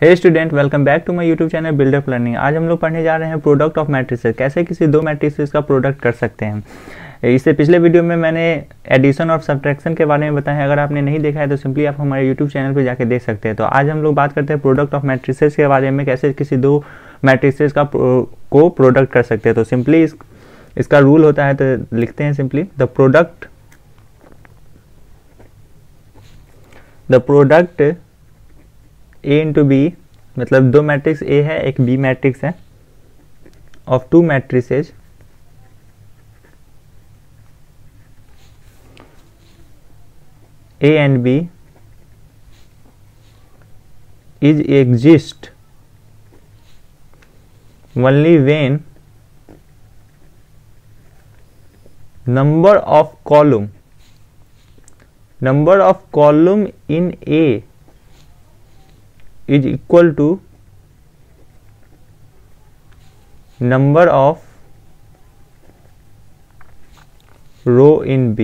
Hey student, welcome back to my YouTube channel buildup learning. आज हम लोग पढ़ने जा रहे हैं प्रोडक्ट ऑफ मैट्रिसेस, कैसे किसी दो मैट्रिसेस का प्रोडक्ट कर सकते हैं। इससे पिछले वीडियो में मैंने एडिशन और सब्ट्रैक्शन के बारे में बताया है। अगर आपने नहीं देखा है तो सिंपली आप हमारे यूट्यूब चैनल पर जाकर देख सकते हैं। तो आज हम लोग बात करते हैं प्रोडक्ट ऑफ मैट्रिसेस के बारे में, कैसे किसी दो मैट्रिसेस का को प्रोडक्ट कर सकते हैं। तो सिंपली इसका रूल होता है, तो लिखते हैं simply the product A into B, मतलब दो मैट्रिक्स ए है एक बी मैट्रिक्स है, of two matrices A and B is exist only when number of column in A is equal to number of row in B।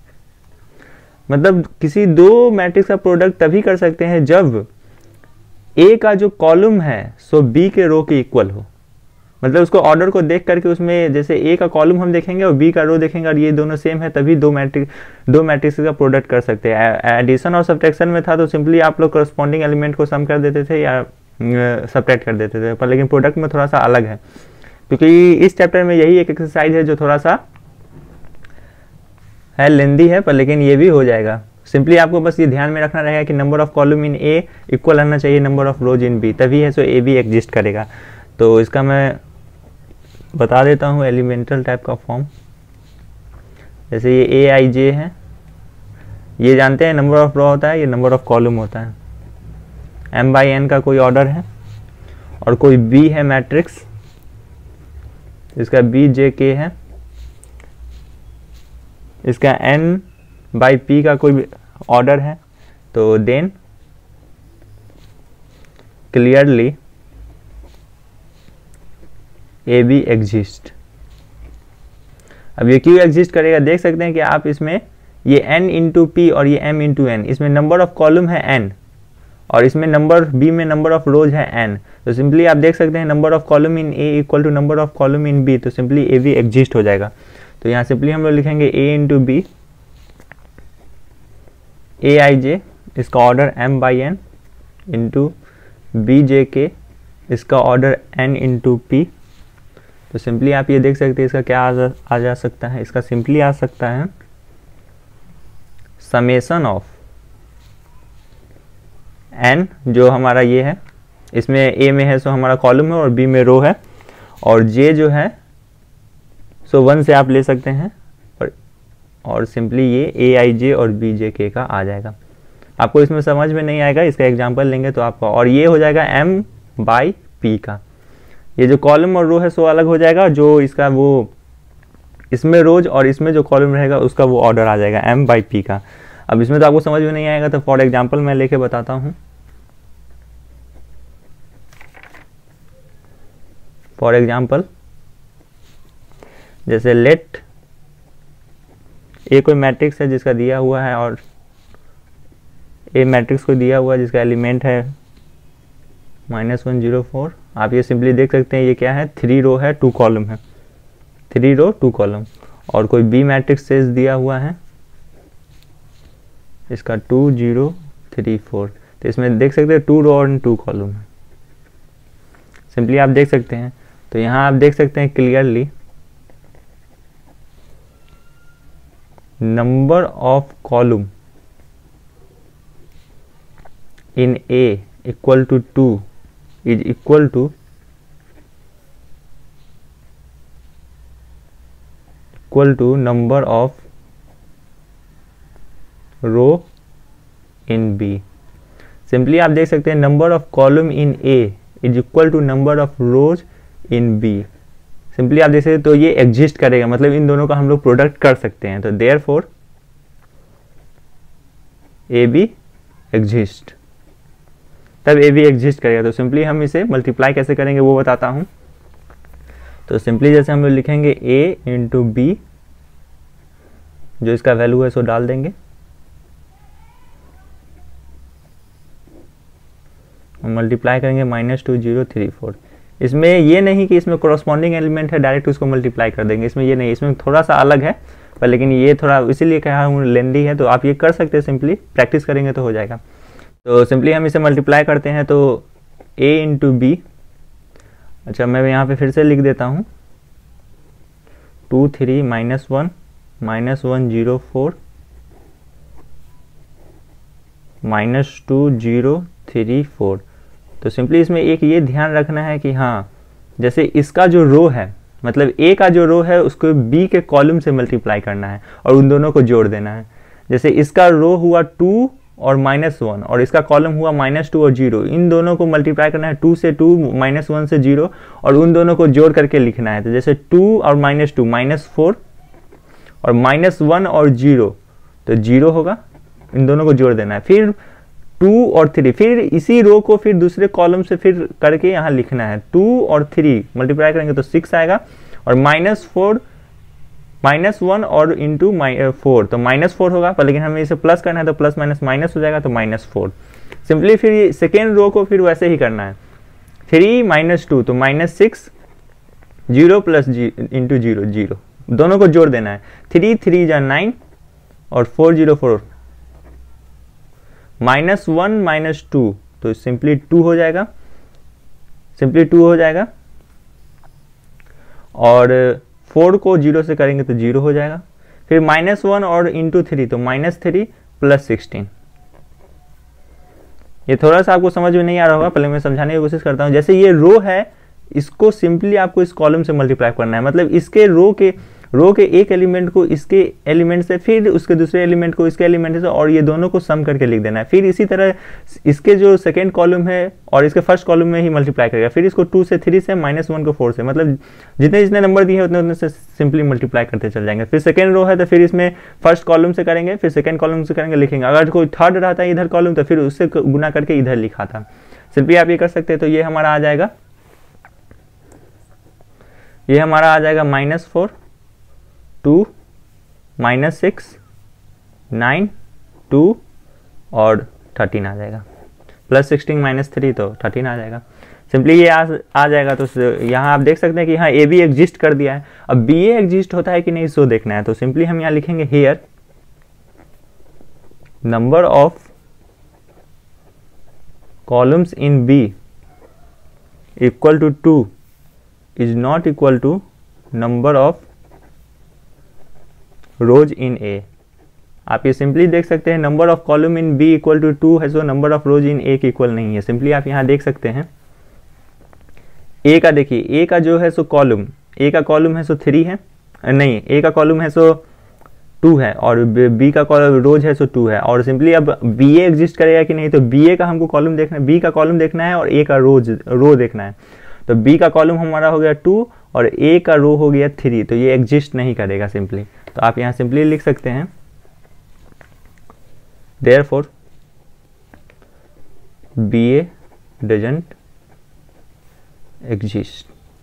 मतलब किसी दो matrix का product तभी कर सकते हैं जब A का जो कॉलम है सो B के रो के इक्वल हो। मतलब उसको ऑर्डर को देख करके उसमें जैसे ए का कॉलम हम देखेंगे और बी का रो देखेंगे और ये दोनों सेम है, तभी दो मैट्रिक्स का प्रोडक्ट कर सकते हैं। एडिशन और सब्ट्रैक्शन में था तो सिंपली आप लोग करस्पॉन्डिंग एलिमेंट को सम कर देते थे या सब्ट्रैक्ट कर देते थे, पर लेकिन प्रोडक्ट में थोड़ा सा अलग है, क्योंकि इस चैप्टर में यही एक एक्सरसाइज है जो थोड़ा सा है लेंदी है, पर लेकिन ये भी हो जाएगा। सिंपली आपको बस ये ध्यान में रखना रहेगा कि number of column in A equal रहना चाहिए number of rows in B, तभी है सो ए भी एग्जिस्ट करेगा। तो इसका मैं बता देता हूँ एलिमेंटल टाइप का फॉर्म। जैसे ये ए आई जे है, ये जानते हैं नंबर ऑफ रो होता है, ये नंबर ऑफ कॉलम होता है। एम बाई एन का कोई ऑर्डर है और कोई बी है मैट्रिक्स, इसका बी जे के है, इसका एन बाई पी का कोई ऑर्डर है। तो then clearly A B exist. अब ये क्यों एग्जिस्ट करेगा देख सकते हैं कि आप इसमें ये n इंटू पी और ये m इंटू एन, इसमें नंबर ऑफ कॉलम है n और इसमें नंबर b में नंबर ऑफ रोज है n। तो सिंपली आप देख सकते हैं number of column in a equal to number of column in b, तो सिंपली ए बी एग्जिस्ट हो जाएगा। तो यहाँ सिंपली हम लोग लिखेंगे a into B A I J, इसका order m by N into B J K, इसका ऑर्डर n इंटू पी। तो सिंपली आप ये देख सकते हैं इसका क्या आ जा सकता है, इसका सिंपली आ सकता है समेशन ऑफ n, जो हमारा ये है, इसमें a में है सो हमारा कॉलम है और b में रो है, और j जो है सो 1 से आप ले सकते हैं और सिंपली ये ए आई जे और बी जे के का आ जाएगा। आपको इसमें समझ में नहीं आएगा, इसका एग्जांपल लेंगे तो आपका, और ये हो जाएगा m बाई पी का। ये जो कॉलम और रो है सो अलग हो जाएगा, जो इसका वो इसमें रोज और इसमें जो कॉलम रहेगा उसका वो ऑर्डर आ जाएगा m बाई पी का। अब इसमें तो आपको समझ में नहीं आएगा, तो फॉर एग्जांपल मैं लेके बताता हूँ। फॉर एग्जांपल जैसे लेट ए कोई मैट्रिक्स है जिसका दिया हुआ है और ए मैट्रिक्स को दिया हुआ है जिसका एलिमेंट है -104। आप ये सिंपली देख सकते हैं ये क्या है, 3 रो है 2 कॉलम है, 3 रो 2 कॉलम। और कोई बी मैट्रिक्स सेज दिया हुआ है इसका 2 0 3 4, तो इसमें देख सकते हैं 2 रो और 2 कॉलम है। सिंपली आप देख सकते हैं, तो यहाँ आप देख सकते हैं clearly number of column in A equal to 2 is equal to number of row in B। Simply आप देख सकते हैं number of column in A is equal to number of rows in B। Simply आप देख सकते हैं, तो ये एग्जिस्ट करेगा, मतलब इन दोनों का हम लोग प्रोडक्ट कर सकते हैं। तो देयरफॉर ए बी एग्जिस्ट, तब ए भी एग्जिस्ट करेगा। तो सिंपली हम इसे मल्टीप्लाई कैसे करेंगे वो बताता हूँ। तो सिंपली जैसे हम लोग लिखेंगे a इंटू बी, जो इसका वैल्यू है सो डाल देंगे मल्टीप्लाई करेंगे -2 0 3 4। इसमें ये नहीं कि इसमें कोरस्पॉन्डिंग एलिमेंट है डायरेक्ट उसको मल्टीप्लाई कर देंगे, इसमें ये नहीं, इसमें थोड़ा सा अलग है पर लेकिन ये थोड़ा इसीलिए कहा हूँ लेंदी है, तो आप ये कर सकते हैं, सिंपली प्रैक्टिस करेंगे तो हो जाएगा। तो सिंपली हम इसे मल्टीप्लाई करते हैं तो a इंटू बी, अच्छा मैं यहाँ पे फिर से लिख देता हूँ 2 3 -1 -1 0 4 -2 0 3 4। तो सिंपली इसमें एक ये ध्यान रखना है कि हाँ, जैसे इसका जो रो है, मतलब ए का जो रो है उसको बी के कॉलम से मल्टीप्लाई करना है और उन दोनों को जोड़ देना है। जैसे इसका रो हुआ 2 और -1 और इसका कॉलम हुआ -2 और 0, इन दोनों को मल्टीप्लाई करना है 2 से 2 -1 से 0 और उन दोनों को जोड़ करके लिखना है। तो जैसे 2 और -2 -4 और -1 और 0, तो 0 होगा, इन दोनों को जोड़ देना है। फिर 2 और 3, फिर इसी रो को फिर दूसरे कॉलम से फिर करके यहाँ लिखना है। 2 और 3 मल्टीप्लाई करेंगे तो 6 आएगा और -4 -1 और इंटू 4 तो -4 होगा, पर लेकिन हमें इसे प्लस करना है तो प्लस माइनस माइनस हो जाएगा तो -4। सिंपली फिर सेकेंड रो को फिर वैसे ही करना है, 3 -2 तो -6 0 प्लस इंटू 0 0, दोनों को जोड़ देना है। 3 3 जा 9 और 4 0 4 -1 -2 तो सिंपली 2 हो जाएगा, सिंपली 2 हो जाएगा और 4 को 0 से करेंगे तो 0 हो जाएगा। फिर -1 और इंटू 3 तो -3 प्लस 16। ये थोड़ा सा आपको समझ में नहीं आ रहा होगा, पहले मैं समझाने की कोशिश करता हूँ। जैसे ये रो है, इसको सिंपली आपको इस कॉलम से मल्टीप्लाई करना है, मतलब इसके रो के एक एलिमेंट को इसके एलिमेंट से, फिर उसके दूसरे एलिमेंट को इसके एलिमेंट से, और ये दोनों को सम करके लिख देना है। फिर इसी तरह इसके जो सेकेंड कॉलम है और इसके फर्स्ट कॉलम में ही मल्टीप्लाई करेगा। फिर इसको 2 से 3 से, -1 को 4 से, मतलब जितने जितने नंबर दिए उतने उतने से सिंपली मल्टीप्लाई करते चल जाएंगे। फिर सेकेंड रो है तो फिर इसमें फर्स्ट कॉलम से करेंगे, फिर सेकेंड कॉलम से करेंगे, लिखेंगे। अगर कोई थर्ड रहता है इधर कॉलम तो फिर उससे गुना करके इधर लिखा था। सिंपली आप ये कर सकते हैं। तो ये हमारा आ जाएगा, ये हमारा आ जाएगा -4 2 -6 9 2 और 13 आ जाएगा, प्लस 16 -3 तो 13 आ जाएगा। सिंपली ये आ जाएगा। तो यहाँ आप देख सकते हैं कि हाँ ए बी एग्जिस्ट कर दिया है। अब बी ए एग्जिस्ट होता है कि नहीं सो देखना है। तो सिंपली हम यहाँ लिखेंगे here number of columns in B equal to 2 is not equal to number of rows in A. आप ये सिंपली देख सकते हैं, number of column in B equal to 2 है, so number of rows in ए के इक्वल नहीं है। Simply आप यहाँ देख सकते हैं ए का, देखिए ए का जो है सो कॉलम, ए का कॉलम है सो 3 है, नहीं ए का कॉलम है सो 2 है और बी का रोज है सो 2 है। और सिंपली अब बी ए एग्जिस्ट करेगा कि नहीं, तो बी ए का हमको कॉलम देखना है, बी का कॉलम देखना है और ए का रो देखना है। तो बी का कॉलम हमारा हो गया 2 और ए का रो हो गया 3, तो ये एग्जिस्ट नहीं करेगा सिंपली। तो आप यहाँ सिंपली लिख सकते हैं therefore BA doesn't exist।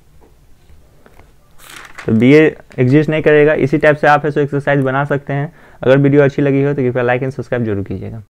तो BA एग्जिस्ट नहीं करेगा। इसी टाइप से आप ऐसे एक्सरसाइज बना सकते हैं। अगर वीडियो अच्छी लगी हो तो कृपया लाइक एंड सब्सक्राइब जरूर कीजिएगा।